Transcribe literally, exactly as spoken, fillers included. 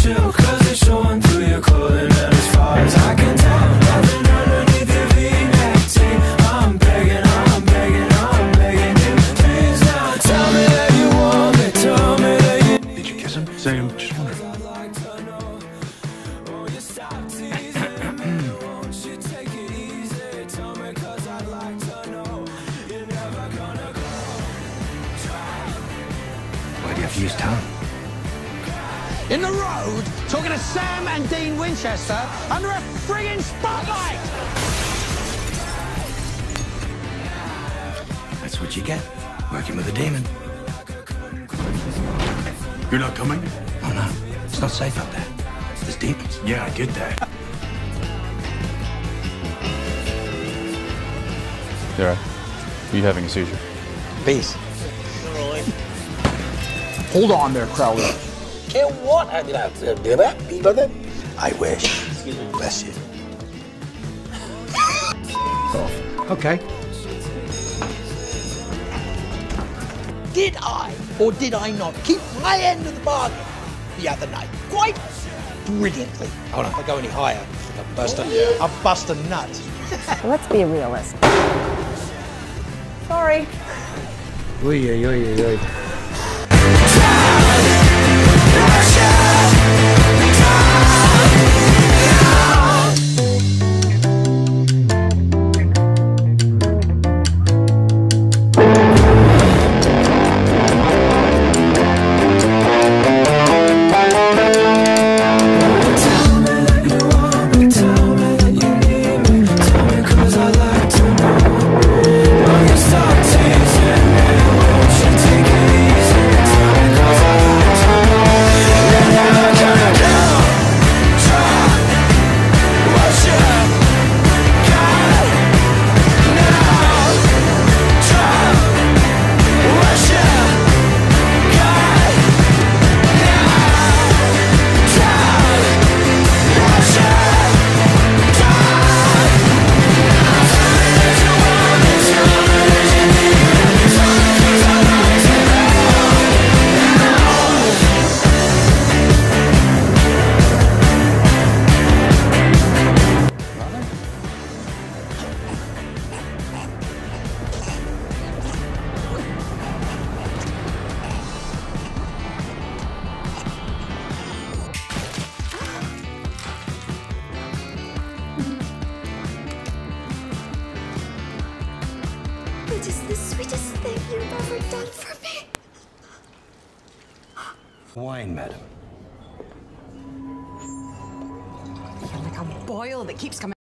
chill, cause it's showing through your clothing. And as far as I can tell, nothing underneath your V-neck tee. I'm begging, I'm begging, I'm begging you, please now tell me that you want me, tell me that you need. Did you kiss him? Say, I'm just wondering. Why do you have to use tongue? In the road, talking to Sam and Dean Winchester under a friggin' spotlight! That's what you get, working with a demon. You're not coming? Oh no, it's not safe up there. There's demons. Yeah, I get that. Sarah, are you having a seizure? Peace. Hold on there, Crowley. Care what I did out there, did I? Brother? I wish. Bless you. Okay. Did I, or did I not, keep my end of the bargain the other night? Quite brilliantly. Oh no, if I go any higher, I think I'll bust a, I'll bust a nut. Let's be realistic. Sorry. Oy, oy, oy, oy. It is the sweetest thing you've ever done for me. Wine, madam. You're like a boil that keeps coming.